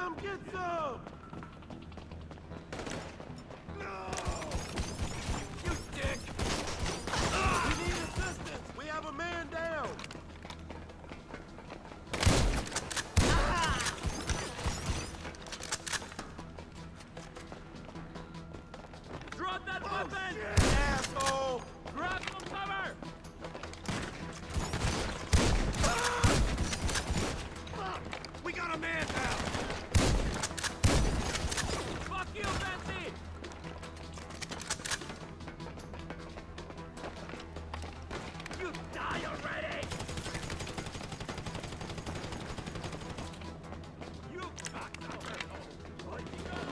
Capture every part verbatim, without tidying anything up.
Come get some! No! You dick! We need assistance! We have a man down! Drop that Oh, weapon! shit, asshole! Grab some cover! Ah! Fuck! We got a man down! Fuck you, Betsy! You die already! You cocksucker! Where'd you go?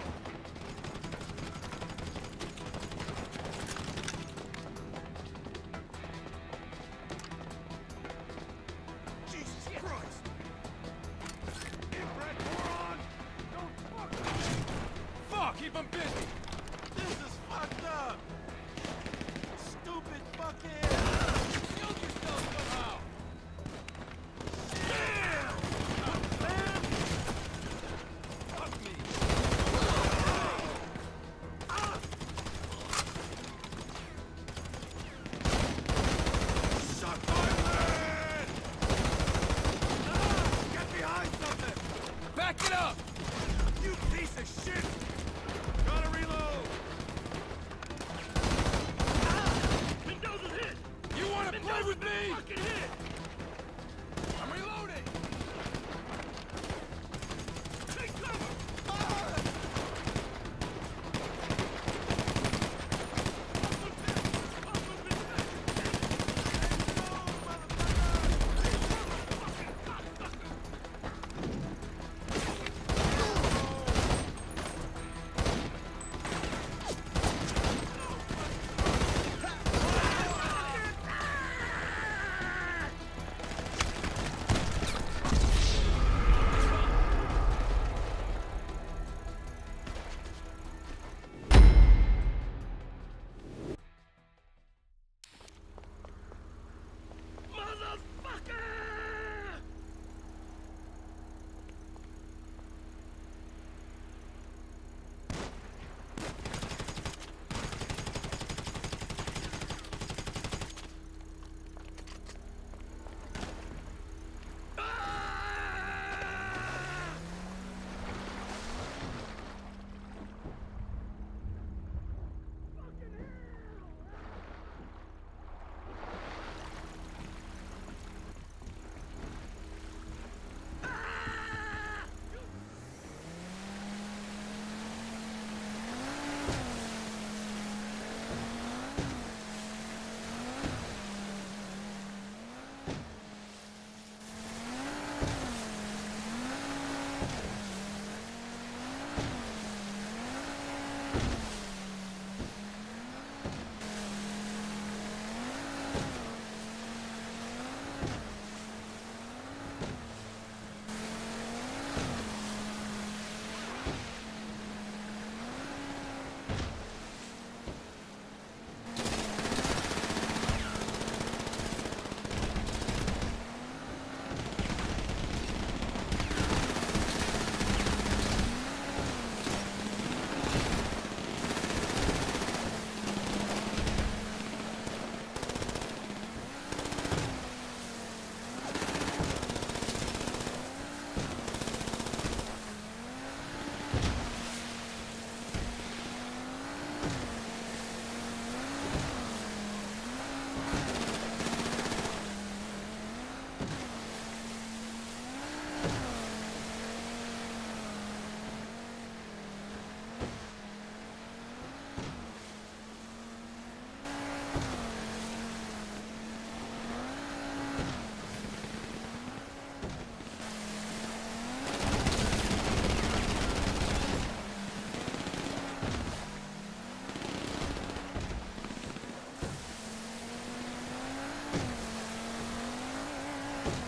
Jesus Christ! Inbred moron! Don't fuck! Fuck, keep him busy! This is fucked up! Stupid fuckhead! Shield yourself somehow! Damn! Man! Fuck me! Ah! Shut my man! Ah! Get behind something! Back it up! You piece of shit! Gotta reload! Mendoza's hit! You wanna play Mendoza's with been me? fucking hit! I'm reloading! Take cover! Motherfucker!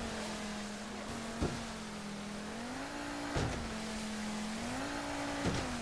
You